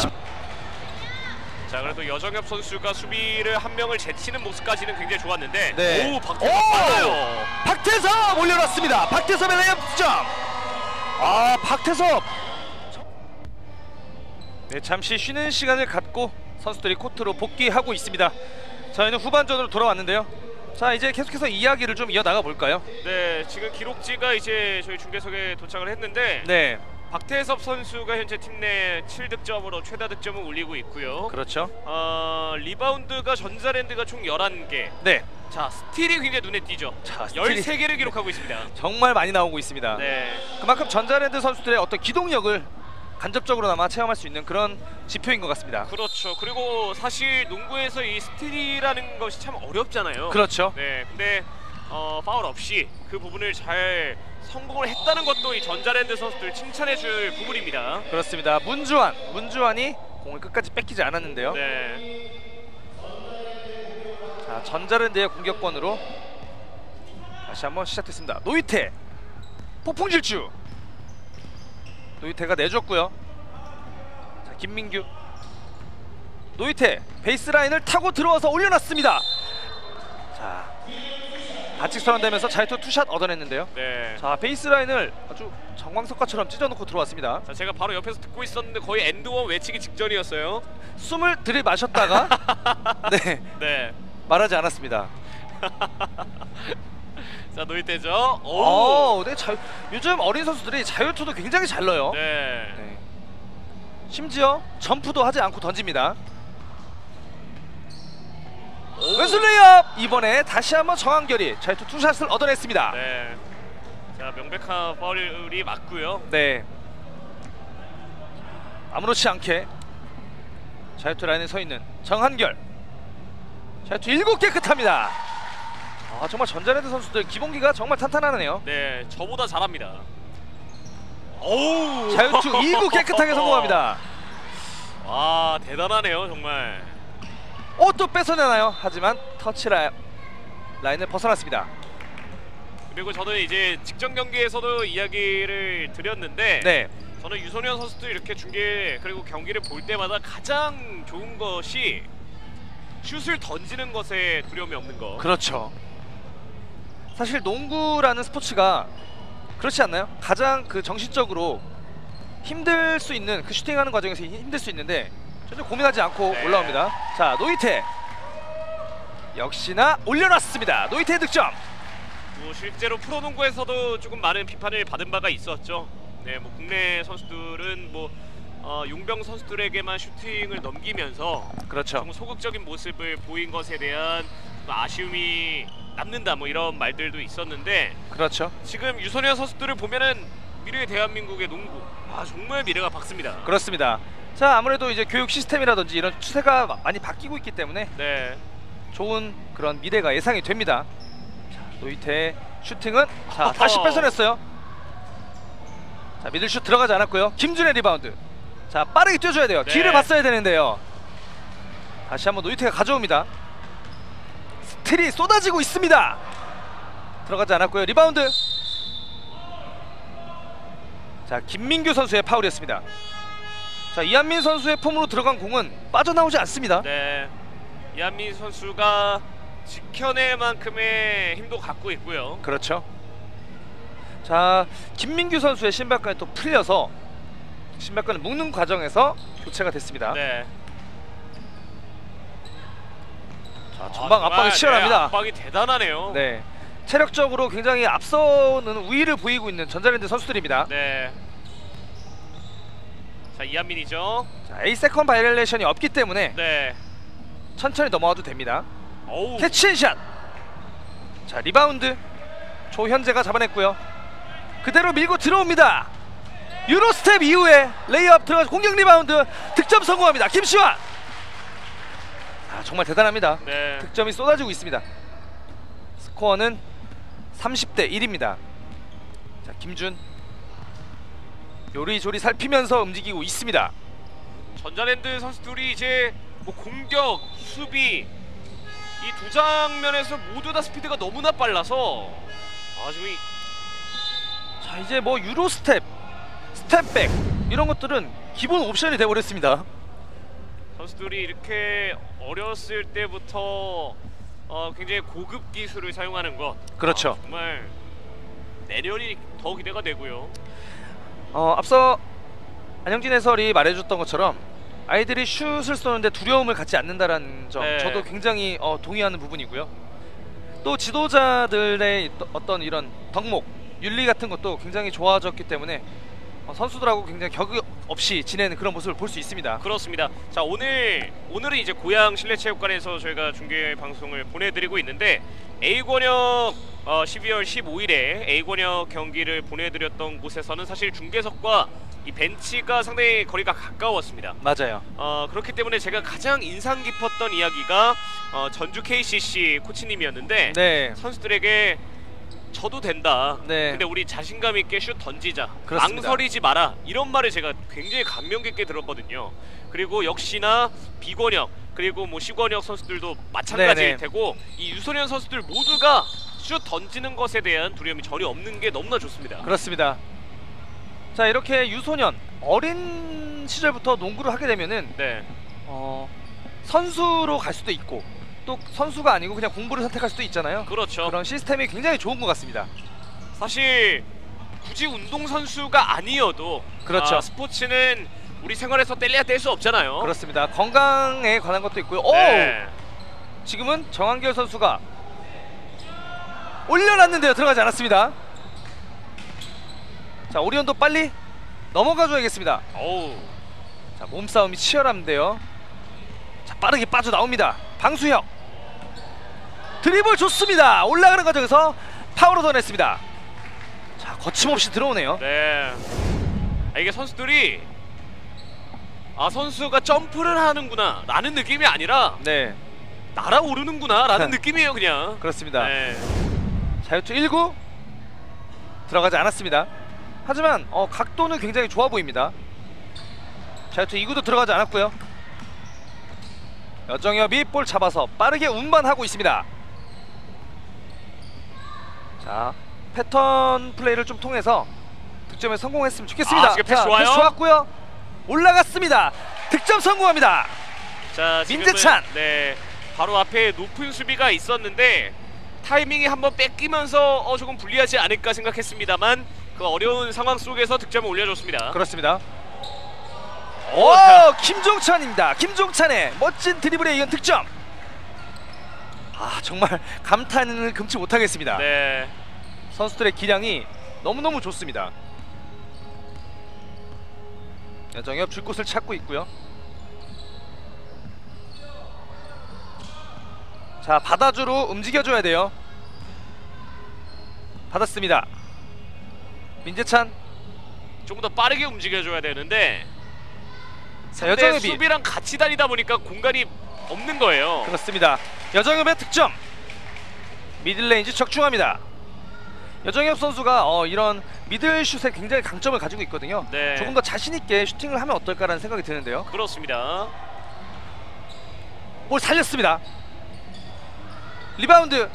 Speaker 2: 자, 그래도 여정엽 선수가 수비를 한 명을 제치는 모습까지는 굉장히 좋았는데.
Speaker 1: 네.
Speaker 2: 오, 박태섭 빨라요.
Speaker 1: 박태섭 올려놨습니다. 박태섭의 레이업 득점. 박태섭. 네, 잠시 쉬는 시간을 갖고 선수들이 코트로 복귀하고 있습니다. 저희는 후반전으로 돌아왔는데요. 자, 이제 계속해서 이야기를 좀 이어나가 볼까요?
Speaker 2: 네, 지금 기록지가 이제 저희 중계석에 도착을 했는데.
Speaker 1: 네.
Speaker 2: 박태섭 선수가 현재 팀 내 7득점으로 최다 득점을 올리고 있고요.
Speaker 1: 그렇죠.
Speaker 2: 리바운드가 전자랜드가 총 11개.
Speaker 1: 네.
Speaker 2: 자, 스틸이 굉장히 눈에 띄죠.
Speaker 1: 자, 스틸이
Speaker 2: 13개를 기록하고 있습니다.
Speaker 1: 정말 많이 나오고 있습니다.
Speaker 2: 네.
Speaker 1: 그만큼 전자랜드 선수들의 어떤 기동력을 간접적으로나마 체험할 수 있는 그런 지표인 것 같습니다.
Speaker 2: 그렇죠. 그리고 사실 농구에서 이 스틸이라는 것이 참 어렵잖아요.
Speaker 1: 그렇죠.
Speaker 2: 네, 근데 파울 없이 그 부분을 잘 성공을 했다는 것도 이 전자랜드 선수들 칭찬해줄 부분입니다.
Speaker 1: 그렇습니다. 문주환이 공을 끝까지 뺏기지 않았는데요.
Speaker 2: 네.
Speaker 1: 자, 전자랜드의 공격권으로 다시 한번 시작됐습니다. 노이테 폭풍 질주. 노이테가 내줬고요. 자, 김민규. 노이테 베이스라인을 타고 들어와서 올려놨습니다. 자, 반칙 선언되면서 자유투 투샷 얻어냈는데요.
Speaker 2: 네.
Speaker 1: 자, 베이스라인을 아주 정광석화처럼 찢어놓고 들어왔습니다.
Speaker 2: 자, 제가 바로 옆에서 듣고 있었는데 거의 엔드원 외치기 직전이었어요.
Speaker 1: 숨을 들이마셨다가 네,
Speaker 2: 네.
Speaker 1: 말하지 않았습니다.
Speaker 2: 자, 노이테죠. 오.
Speaker 1: 네, 요즘 어린 선수들이 자유투도 굉장히 잘 넣어요.
Speaker 2: 네.
Speaker 1: 네. 심지어 점프도 하지 않고 던집니다. 왼손 레이업! 이번에 다시 한번 정한결이 자유투 투샷을 얻어냈습니다.
Speaker 2: 네. 자, 명백한 파울이 맞고요.
Speaker 1: 네. 아무렇지 않게 자유투 라인에 서 있는 정한결. 자유투 7개 깨끗합니다. 정말 전자랜드 선수들 기본기가 정말 탄탄하네요.
Speaker 2: 네, 저보다 잘합니다. 오!
Speaker 1: 자유투 2구 깨끗하게 성공합니다.
Speaker 2: 와, 대단하네요, 정말.
Speaker 1: 또 뺏어내나요? 하지만 터치 라인을 벗어났습니다.
Speaker 2: 그리고 저는 이제 직전 경기에서도 이야기를 드렸는데,
Speaker 1: 네.
Speaker 2: 저는 유소년 선수도 이렇게 중계 그리고 경기를 볼 때마다 가장 좋은 것이 슛을 던지는 것에 두려움이 없는 것.
Speaker 1: 그렇죠. 사실 농구라는 스포츠가 그렇지 않나요? 가장 그 정신적으로 힘들 수 있는 그 슈팅하는 과정에서 힘들 수 있는데 전혀 고민하지 않고
Speaker 2: 네.
Speaker 1: 올라옵니다. 자, 노이테 역시나 올려놨습니다. 노이테의 득점.
Speaker 2: 뭐 실제로 프로농구에서도 조금 많은 비판을 받은 바가 있었죠. 네, 뭐 국내 선수들은 뭐 용병 선수들에게만 슈팅을 넘기면서
Speaker 1: 그렇죠.
Speaker 2: 좀 소극적인 모습을 보인 것에 대한 아쉬움이 남는다, 뭐 이런 말들도 있었는데,
Speaker 1: 그렇죠.
Speaker 2: 지금 유소년 선수들을 보면은 미래의 대한민국의 농구, 정말 미래가 밝습니다.
Speaker 1: 그렇습니다. 자, 아무래도 이제 교육 시스템이라든지 이런 추세가 많이 바뀌고 있기 때문에
Speaker 2: 네.
Speaker 1: 좋은 그런 미래가 예상이 됩니다. 자, 노이테의 슈팅은 자, 다시 뺏어냈어요. 자, 미들슛 들어가지 않았고요. 김준의 리바운드. 자, 빠르게 뛰어줘야 돼요.
Speaker 2: 네.
Speaker 1: 뒤를 봤어야 되는데요. 다시 한번 노이테가 가져옵니다. 스틸이 쏟아지고 있습니다. 들어가지 않았고요. 리바운드. 자, 김민규 선수의 파울이었습니다. 자, 이한민 선수의 폼으로 들어간 공은 빠져나오지 않습니다.
Speaker 2: 네. 이한민 선수가 지켜낼 만큼의 힘도 갖고 있고요.
Speaker 1: 그렇죠. 자, 김민규 선수의 신발끈이 또 풀려서 신발끈을 묶는 과정에서 교체가 됐습니다.
Speaker 2: 네.
Speaker 1: 자, 전방 압박이 치열합니다.
Speaker 2: 네, 압박이 대단하네요.
Speaker 1: 네, 체력적으로 굉장히 앞서는 우위를 보이고 있는 전자랜드 선수들입니다.
Speaker 2: 네. 자, 이한민이죠.
Speaker 1: 자, A 세컨 바이올레이션이 없기 때문에
Speaker 2: 네.
Speaker 1: 천천히 넘어가도 됩니다.
Speaker 2: 어우.
Speaker 1: 캐치앤샷. 자, 리바운드 조현재가 잡아냈고요. 그대로 밀고 들어옵니다. 유로스텝 이후에 레이업 들어가서 공격 리바운드 득점 성공합니다. 김시환. 아, 정말 대단합니다.
Speaker 2: 네.
Speaker 1: 득점이 쏟아지고 있습니다. 스코어는 30대 1입니다. 자, 김준 요리조리 살피면서 움직이고 있습니다.
Speaker 2: 전자랜드 선수들이 이제 뭐 공격, 수비 이 두 장면에서 모두 다 스피드가 너무나 빨라서 지금
Speaker 1: 자, 이제 뭐 유로 스텝, 스텝백 이런 것들은 기본 옵션이 돼버렸습니다.
Speaker 2: 선수들이 이렇게 어렸을 때부터 굉장히 고급 기술을 사용하는 것.
Speaker 1: 그렇죠.
Speaker 2: 정말 내년이 더 기대가 되고요.
Speaker 1: 앞서 안영진 해설이 말해줬던 것처럼 아이들이 슛을 쏘는데 두려움을 갖지 않는다라는 점,
Speaker 2: 네.
Speaker 1: 저도 굉장히 동의하는 부분이고요. 또 지도자들의 어떤 이런 덕목, 윤리 같은 것도 굉장히 좋아졌기 때문에 선수들하고 굉장히 격의 없이 지내는 그런 모습을 볼 수 있습니다.
Speaker 2: 그렇습니다. 자, 오늘은 이제 고양 실내체육관에서 저희가 중계 방송을 보내드리고 있는데 A권역 12월 15일에 A권역 경기를 보내드렸던 곳에서는 사실 중계석과 이 벤치가 상당히 거리가 가까웠습니다.
Speaker 1: 맞아요.
Speaker 2: 그렇기 때문에 제가 가장 인상 깊었던 이야기가 전주 KCC 코치님이었는데
Speaker 1: 네.
Speaker 2: 선수들에게 져도 된다.
Speaker 1: 네.
Speaker 2: 근데 우리 자신감 있게 슛 던지자.
Speaker 1: 그렇습니다.
Speaker 2: 망설이지 마라. 이런 말을 제가 굉장히 감명 깊게 들었거든요. 그리고 역시나 B권역 그리고 뭐 C권역 선수들도 마찬가지일
Speaker 1: 네네.
Speaker 2: 테고 이 유소년 선수들 모두가 슛 던지는 것에 대한 두려움이 전혀 없는 게 너무나 좋습니다.
Speaker 1: 그렇습니다. 자, 이렇게 유소년 어린 시절부터 농구를 하게 되면은
Speaker 2: 네.
Speaker 1: 선수로 갈 수도 있고 또 선수가 아니고 그냥 공부를 선택할 수도 있잖아요.
Speaker 2: 그렇죠.
Speaker 1: 그런 시스템이 굉장히 좋은 것 같습니다.
Speaker 2: 사실 굳이 운동선수가 아니어도
Speaker 1: 그렇죠.
Speaker 2: 스포츠는 우리 생활에서 뗄래야 뗄 수 없잖아요.
Speaker 1: 그렇습니다. 건강에 관한 것도 있고요.
Speaker 2: 네.
Speaker 1: 오! 지금은 정한결 선수가 올려놨는데요. 들어가지 않았습니다. 자, 오리온도 빨리 넘어가줘야겠습니다.
Speaker 2: 어우.
Speaker 1: 자, 몸싸움이 치열한데요. 자, 빠르게 빠져나옵니다. 방수혁 드리블 좋습니다. 올라가는 과정에서 파워로 던냈습니다. 자, 거침없이 들어오네요.
Speaker 2: 네. 이게 선수들이 선수가 점프를 하는구나 라는 느낌이 아니라
Speaker 1: 네,
Speaker 2: 날아오르는구나 라는 느낌이에요. 그냥.
Speaker 1: 그렇습니다.
Speaker 2: 네.
Speaker 1: 자유투 1구 들어가지 않았습니다. 하지만 각도는 굉장히 좋아 보입니다. 자유투 2구도 들어가지 않았고요. 여정엽이 볼 잡아서 빠르게 운반하고 있습니다. 자, 패턴 플레이를 좀 통해서 득점에 성공했으면 좋겠습니다.
Speaker 2: 지금 패스
Speaker 1: 자,
Speaker 2: 좋아요.
Speaker 1: 패스 좋았고요. 올라갔습니다. 득점 성공합니다.
Speaker 2: 자, 지금은,
Speaker 1: 민재찬.
Speaker 2: 네. 바로 앞에 높은 수비가 있었는데 타이밍이 한번 뺏기면서 조금 불리하지 않을까 생각했습니다만 그 어려운 상황 속에서 득점을 올려줬습니다.
Speaker 1: 그렇습니다. 오, 김종찬입니다. 김종찬의 멋진 드리블에 이은 득점. 정말 감탄을 금치 못하겠습니다.
Speaker 2: 네.
Speaker 1: 선수들의 기량이 너무너무 좋습니다. 여정엽 줄 곳을 찾고 있고요. 자, 받아주로 움직여줘야 돼요. 받았습니다. 민재찬.
Speaker 2: 조금 더 빠르게 움직여줘야 되는데
Speaker 1: 자,
Speaker 2: 여정엽이
Speaker 1: 여정엽이
Speaker 2: 수비랑 같이 다니다 보니까 공간이 없는 거예요.
Speaker 1: 그렇습니다. 여정엽의 득점. 미들레인지 적중합니다. 여정엽 선수가 이런 미들슛에 굉장히 강점을 가지고 있거든요.
Speaker 2: 네.
Speaker 1: 조금 더 자신있게 슈팅을 하면 어떨까라는 생각이 드는데요.
Speaker 2: 그렇습니다.
Speaker 1: 볼 살렸습니다. 리바운드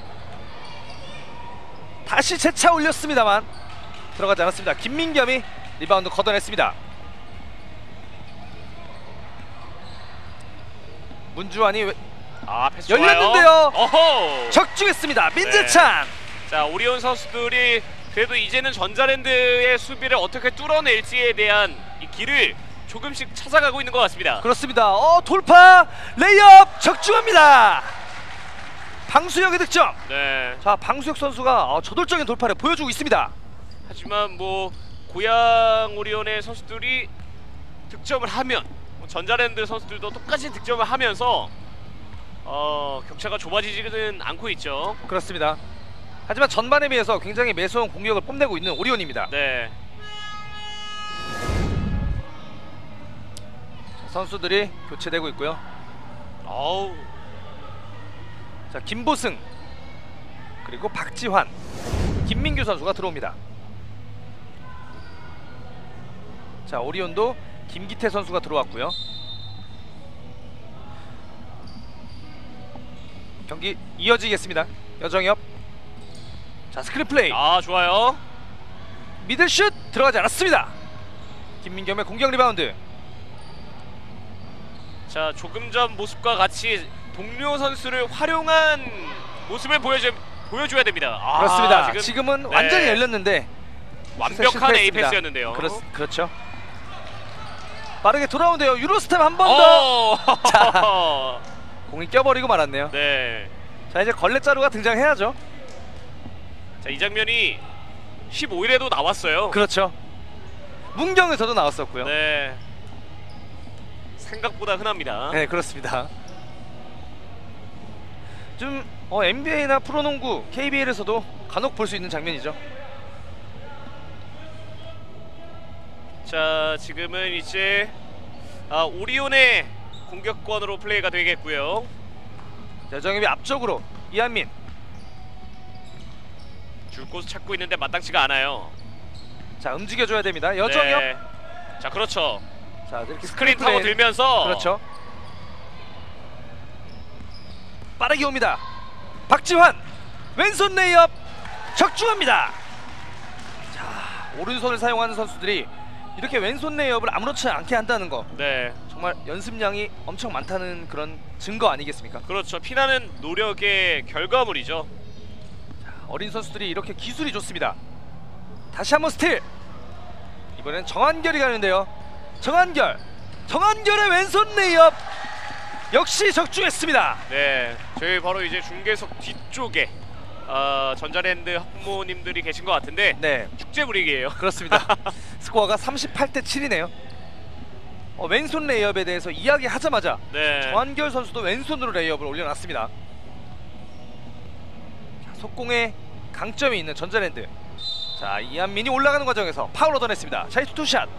Speaker 1: 다시 재차 올렸습니다만 들어가지 않았습니다. 김민겸이 리바운드 걷어냈습니다. 문주환이
Speaker 2: 패스
Speaker 1: 열렸는데요.
Speaker 2: 좋아요. 어허.
Speaker 1: 적중했습니다. 민재찬.
Speaker 2: 자, 오리온 선수들이 그래도 이제는 전자랜드의 수비를 어떻게 뚫어낼지에 대한 이 길을 조금씩 찾아가고 있는 것 같습니다.
Speaker 1: 그렇습니다. 돌파 레이업 적중합니다. 방수혁의 득점.
Speaker 2: 네.
Speaker 1: 자, 방수혁 선수가 저돌적인 돌파를 보여주고 있습니다.
Speaker 2: 하지만 뭐 고양 오리온의 선수들이 득점을 하면 전자랜드 선수들도 똑같이 득점을 하면서 격차가 좁아지지는 않고 있죠.
Speaker 1: 그렇습니다. 하지만 전반에 비해서 굉장히 매서운 공격을 뽐내고 있는 오리온입니다.
Speaker 2: 네.
Speaker 1: 선수들이 교체되고 있고요.
Speaker 2: 어우.
Speaker 1: 자, 김보승 그리고 박지환, 김민규 선수가 들어옵니다. 자, 오리온도 김기태 선수가 들어왔고요. 경기 이어지겠습니다. 여정엽. 자, 스크린 플레이.
Speaker 2: 아, 좋아요.
Speaker 1: 미들슛 들어가지 않았습니다. 김민겸의 공격 리바운드.
Speaker 2: 자, 조금 전 모습과 같이 동료 선수를 활용한 모습을 보여줘야 됩니다. 아,
Speaker 1: 그렇습니다. 지금은
Speaker 2: 네.
Speaker 1: 완전히 열렸는데
Speaker 2: 완벽한 A
Speaker 1: 실패했습니다.
Speaker 2: 패스였는데요.
Speaker 1: 그렇죠. 빠르게 돌아오는데요. 유로스텝 한 번 더. 자, 공이 껴버리고 말았네요.
Speaker 2: 네.
Speaker 1: 자, 이제 걸레자루가 등장해야죠.
Speaker 2: 자, 이 장면이 15일에도 나왔어요.
Speaker 1: 그렇죠. 문경에서도 나왔었고요.
Speaker 2: 네. 생각보다 흔합니다.
Speaker 1: 네, 그렇습니다. 좀 NBA나 프로농구, KBL에서도 간혹 볼 수 있는 장면이죠.
Speaker 2: 자, 지금은 이제 오리온의 공격권으로 플레이가 되겠고요.
Speaker 1: 여정엽이 앞쪽으로 이한민.
Speaker 2: 줄 곳을 찾고 있는데 마땅치가 않아요.
Speaker 1: 자, 움직여줘야 됩니다. 여정엽.
Speaker 2: 네. 자, 그렇죠.
Speaker 1: 자, 이렇게
Speaker 2: 스크린 타고 들면서
Speaker 1: 그렇죠. 빠르게 옵니다. 박지환 왼손 레이업 적중합니다. 자, 오른손을 사용하는 선수들이 이렇게 왼손 레이업을 아무렇지 않게 한다는 거,
Speaker 2: 네.
Speaker 1: 정말 연습량이 엄청 많다는 그런 증거 아니겠습니까?
Speaker 2: 그렇죠. 피나는 노력의 결과물이죠.
Speaker 1: 자, 어린 선수들이 이렇게 기술이 좋습니다. 다시 한번 스틸. 이번엔 정한결이 가는데요. 정한결의 왼손 레이업 역시 적중했습니다.
Speaker 2: 네, 저희 바로 이제 중계석 뒤쪽에 전자랜드 학부모님들이 계신 것 같은데
Speaker 1: 네,
Speaker 2: 축제 분위기예요.
Speaker 1: 그렇습니다. 스코어가 38대 7이네요. 왼손 레이업에 대해서 이야기하자마자
Speaker 2: 네.
Speaker 1: 정한결 선수도 왼손으로 레이업을 올려놨습니다. 자, 속공에 강점이 있는 전자랜드. 자, 이한민이 올라가는 과정에서 파울 얻어냈습니다. 차이트 투샷.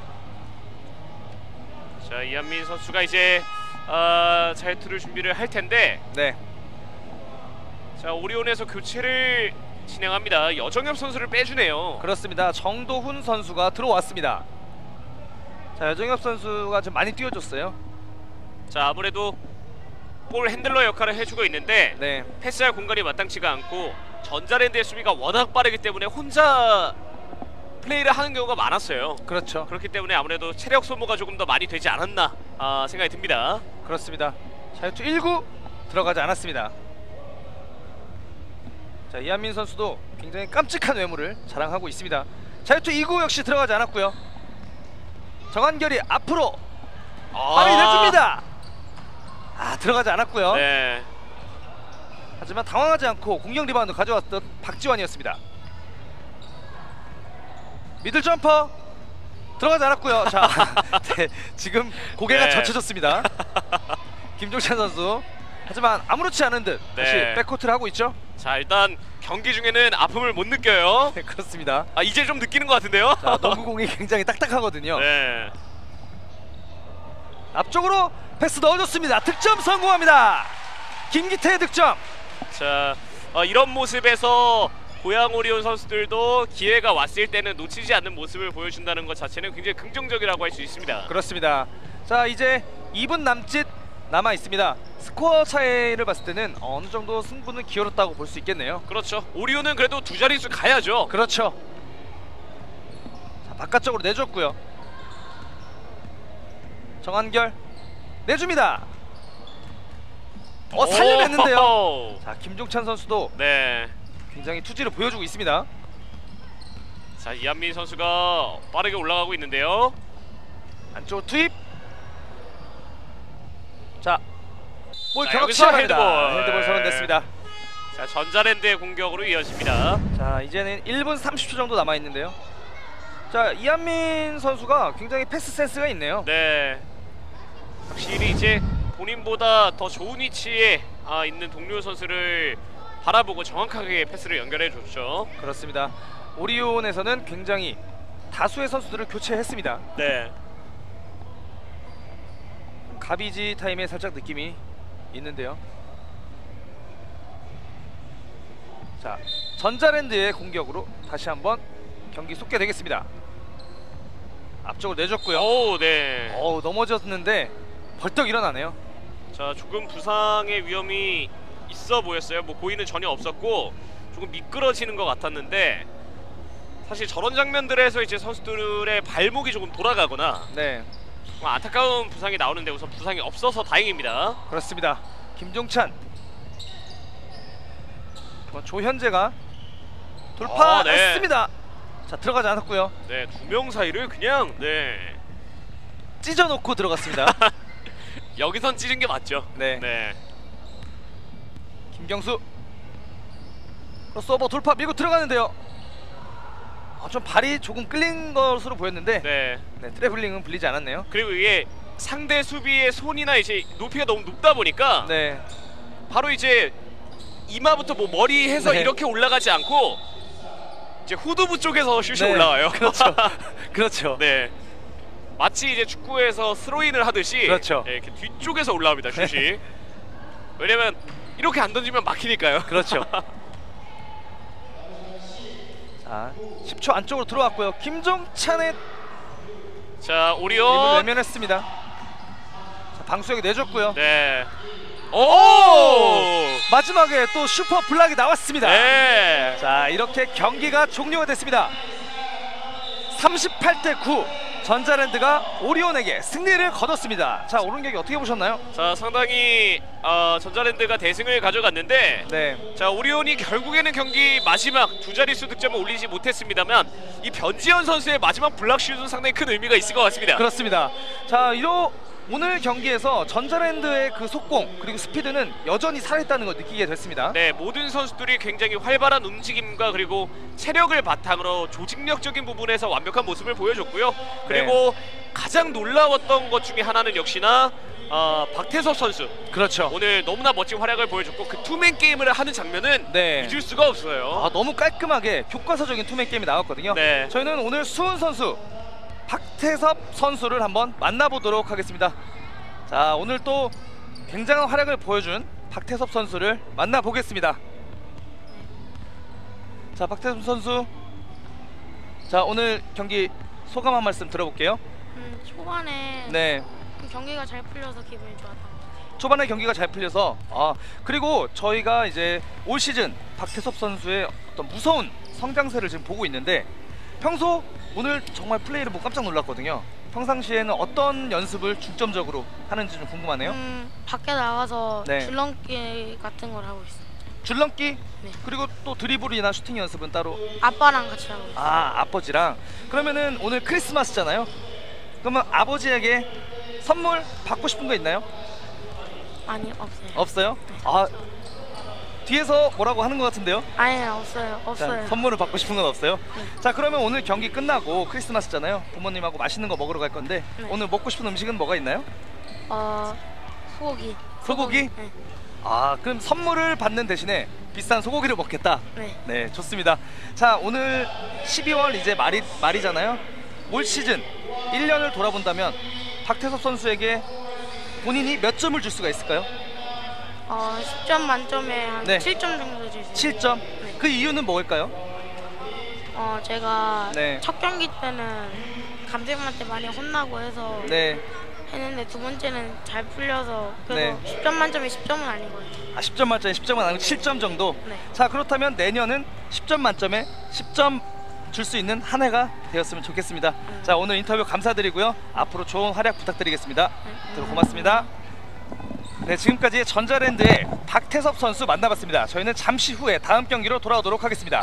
Speaker 2: 자, 이한민 선수가 이제 자유투를 준비를 할 텐데,
Speaker 1: 네,
Speaker 2: 자, 오리온에서 교체를 진행합니다. 여정엽 선수를 빼주네요.
Speaker 1: 그렇습니다. 정도훈 선수가 들어왔습니다. 자, 여정엽 선수가 좀 많이 뛰어줬어요.
Speaker 2: 자, 아무래도 볼 핸들러 역할을 해주고 있는데
Speaker 1: 네,
Speaker 2: 패스할 공간이 마땅치가 않고 전자랜드의 수비가 워낙 빠르기 때문에 혼자 플레이를 하는 경우가 많았어요.
Speaker 1: 그렇죠.
Speaker 2: 그렇기 때문에 아무래도 체력 소모가 조금 더 많이 되지 않았나 생각이 듭니다.
Speaker 1: 그렇습니다. 자유투 1구 들어가지 않았습니다. 자, 이한민 선수도 굉장히 깜찍한 외모를 자랑하고 있습니다. 자유투 2구 역시 들어가지 않았고요. 정한결이 앞으로 빠르게 내줍니다. 들어가지 않았고요.
Speaker 2: 네.
Speaker 1: 하지만 당황하지 않고 공격 리바운드 가져왔던 박지환이었습니다. 미들 점퍼 들어가지 않았고요. 자, 네, 지금 고개가
Speaker 2: 네.
Speaker 1: 젖혀졌습니다. 김종찬 선수. 하지만 아무렇지 않은 듯 다시
Speaker 2: 네.
Speaker 1: 백코트를 하고 있죠.
Speaker 2: 자, 일단 경기 중에는 아픔을 못 느껴요.
Speaker 1: 네, 그렇습니다.
Speaker 2: 이제 좀 느끼는 것 같은데요.
Speaker 1: 자, 농구공이 굉장히 딱딱하거든요.
Speaker 2: 네.
Speaker 1: 앞쪽으로 패스 넣어줬습니다. 득점 성공합니다. 김기태의 득점.
Speaker 2: 자, 이런 모습에서 고양 오리온 선수들도 기회가 왔을 때는 놓치지 않는 모습을 보여준다는 것 자체는 굉장히 긍정적이라고 할 수 있습니다.
Speaker 1: 그렇습니다. 자, 이제 2분 남짓 남아 있습니다. 스코어 차이를 봤을 때는 어느 정도 승부는 기울었다고 볼 수 있겠네요.
Speaker 2: 그렇죠. 오리온은 그래도 두 자릿수 가야죠.
Speaker 1: 그렇죠. 자, 바깥쪽으로 내줬고요. 정한결 내줍니다. 살려냈는데요.
Speaker 2: 오호호.
Speaker 1: 자, 김종찬 선수도
Speaker 2: 네.
Speaker 1: 굉장히 투지를 보여주고 있습니다.
Speaker 2: 자, 이한민 선수가 빠르게 올라가고 있는데요.
Speaker 1: 안쪽 투입. 자, 볼
Speaker 2: 자,
Speaker 1: 경합
Speaker 2: 여기서
Speaker 1: 시작합니다. 헤드볼 선언됐습니다.
Speaker 2: 자, 전자랜드의 공격으로 이어집니다.
Speaker 1: 자, 이제는 1분 30초 정도 남아 있는데요. 자, 이한민 선수가 굉장히 패스 센스가 있네요.
Speaker 2: 네. 확실히 이제 본인보다 더 좋은 위치에 있는 동료 선수를 바라보고 정확하게 패스를 연결해 줬죠.
Speaker 1: 그렇습니다. 오리온에서는 굉장히 다수의 선수들을 교체했습니다.
Speaker 2: 네.
Speaker 1: 가비지 타임에 살짝 느낌이 있는데요. 자, 전자랜드의 공격으로 다시 한번 경기 쏟게 되겠습니다. 앞쪽으로 내줬고요.
Speaker 2: 오, 네.
Speaker 1: 넘어졌는데 벌떡 일어나네요.
Speaker 2: 자, 조금 부상의 위험이 있어 보였어요. 뭐 고의는 전혀 없었고 조금 미끄러지는 것 같았는데, 사실 저런 장면들에서 이제 선수들의 발목이 조금 돌아가거나
Speaker 1: 네,
Speaker 2: 정말 안타까운 부상이 나오는데 우선 부상이 없어서 다행입니다.
Speaker 1: 그렇습니다. 김종찬, 조현재가 돌파했습니다. 자, 들어가지 않았고요.
Speaker 2: 네, 두 명 사이를 그냥
Speaker 1: 찢어놓고 들어갔습니다.
Speaker 2: 여기선 찢은 게 맞죠.
Speaker 1: 네. 김경수 크로스오버 돌파 밀고 들어가는데요. 좀 발이 조금 끌린 것으로 보였는데
Speaker 2: 네.
Speaker 1: 트래블링은 불리지 않았네요.
Speaker 2: 그리고 이게 상대 수비의 손이나 이제 높이가 너무 높다 보니까
Speaker 1: 네,
Speaker 2: 바로 이제 이마부터 뭐 머리 해서
Speaker 1: 네.
Speaker 2: 이렇게 올라가지 않고 이제 후두부 쪽에서 슛이
Speaker 1: 네,
Speaker 2: 올라와요.
Speaker 1: 그렇죠. 그렇죠.
Speaker 2: 네. 마치 이제 축구에서 스로인을 하듯이
Speaker 1: 그렇죠.
Speaker 2: 네, 이렇게 뒤쪽에서 올라옵니다. 슛이. 왜냐면 이렇게 안 던지면 막히니까요.
Speaker 1: 그렇죠. 자, 10초 안쪽으로 들어왔고요. 김종찬의
Speaker 2: 자,
Speaker 1: 입을
Speaker 2: 오리온.
Speaker 1: 외면했습니다. 자, 방수혁이 내줬고요.
Speaker 2: 네.
Speaker 1: 오! 마지막에 또 슈퍼 블락이 나왔습니다.
Speaker 2: 네.
Speaker 1: 자, 이렇게 경기가 종료가 됐습니다. 38대 9, 전자랜드가 오리온에게 승리를 거뒀습니다. 자, 오른 경기 어떻게 보셨나요?
Speaker 2: 자, 상당히 전자랜드가 대승을 가져갔는데,
Speaker 1: 네,
Speaker 2: 자, 오리온이 결국에는 경기 마지막 두 자릿수 득점을 올리지 못했습니다만 이 변지현 선수의 마지막 블락슛은 상당히 큰 의미가 있을 것 같습니다.
Speaker 1: 그렇습니다. 자, 오늘 경기에서 전자랜드의 그 속공 그리고 스피드는 여전히 살아있다는 걸 느끼게 됐습니다.
Speaker 2: 네, 모든 선수들이 굉장히 활발한 움직임과 그리고 체력을 바탕으로 조직력적인 부분에서 완벽한 모습을 보여줬고요. 그리고 가장 놀라웠던 것 중에 하나는 역시나 박태섭 선수.
Speaker 1: 그렇죠.
Speaker 2: 오늘 너무나 멋진 활약을 보여줬고 그 투맨 게임을 하는 장면은 잊을 수가 없어요.
Speaker 1: 너무 깔끔하게 교과서적인 투맨 게임이 나왔거든요.
Speaker 2: 네.
Speaker 1: 저희는 오늘 수훈 선수, 박태섭 선수를 한번 만나보도록 하겠습니다. 자, 오늘 또 굉장한 활약을 보여준 박태섭 선수를 만나보겠습니다. 자, 박태섭 선수, 자, 오늘 경기 소감 한 말씀 들어볼게요.
Speaker 3: 초반에 경기가 잘 풀려서 기분이 좋았던 것 같아요.
Speaker 1: 초반에 경기가 잘 풀려서 그리고 저희가 이제 올 시즌 박태섭 선수의 어떤 무서운 성장세를 지금 보고 있는데, 평소 오늘 정말 플레이를 보고 깜짝 놀랐거든요. 평상시에는 어떤 연습을 중점적으로 하는지 좀 궁금하네요.
Speaker 3: 밖에 나가서
Speaker 1: 네.
Speaker 3: 줄넘기 같은 걸 하고 있어요.
Speaker 1: 줄넘기?
Speaker 3: 네.
Speaker 1: 그리고 또 드리블이나 슈팅 연습은 따로?
Speaker 3: 아빠랑 같이 하고 있어요.
Speaker 1: 아버지랑. 그러면은 오늘 크리스마스잖아요. 그러면 아버지에게 선물 받고 싶은 거 있나요?
Speaker 3: 아니, 없어요.
Speaker 1: 없어요?
Speaker 3: 네.
Speaker 1: 뒤에서 뭐라고 하는 것 같은데요?
Speaker 3: 아니, 없어요.
Speaker 1: 자, 선물을 받고 싶은 건 없어요?
Speaker 3: 네.
Speaker 1: 자, 그러면 오늘 경기 끝나고 크리스마스잖아요. 부모님하고 맛있는 거 먹으러 갈 건데
Speaker 3: 네.
Speaker 1: 오늘 먹고 싶은 음식은 뭐가 있나요?
Speaker 3: 소고기.
Speaker 1: 소고기?
Speaker 3: 네.
Speaker 1: 그럼 선물을 받는 대신에 비싼 소고기를 먹겠다.
Speaker 3: 네.
Speaker 1: 좋습니다. 자, 오늘 12월 이제 말이잖아요. 올 시즌 1년을 돌아본다면 박태섭 선수에게 본인이 몇 점을 줄 수가 있을까요?
Speaker 3: 10점 만점에 한
Speaker 1: 네.
Speaker 3: 7점 정도 줄 수 있어요.
Speaker 1: 7점?
Speaker 3: 네.
Speaker 1: 그 이유는 뭘까요?
Speaker 3: 제가
Speaker 1: 네.
Speaker 3: 첫 경기 때는 감독님한테 많이 혼나고 해서 했는데, 두 번째는 잘 풀려서 그래도 10점 만점에 10점은 아닌 것 같아요. 10점
Speaker 1: 만점에 10점은 아니고 7점 정도?
Speaker 3: 네.
Speaker 1: 자, 그렇다면 내년은 10점 만점에 10점 줄 수 있는 한 해가 되었으면 좋겠습니다. 자, 오늘 인터뷰 감사드리고요. 앞으로 좋은 활약 부탁드리겠습니다. 고맙습니다. 네, 지금까지 전자랜드의 박태섭 선수 만나봤습니다. 저희는 잠시 후에 다음 경기로 돌아오도록 하겠습니다.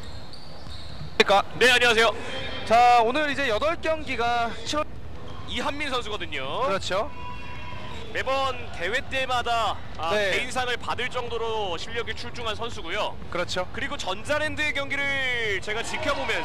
Speaker 2: 네, 안녕하세요.
Speaker 1: 자, 오늘 이제 8경기가
Speaker 2: 이한민 선수거든요.
Speaker 1: 그렇죠.
Speaker 2: 매번 대회 때마다
Speaker 1: 네.
Speaker 2: 개인상을 받을 정도로 실력이 출중한 선수고요.
Speaker 1: 그렇죠.
Speaker 2: 그리고 전자랜드의 경기를 제가 지켜보면서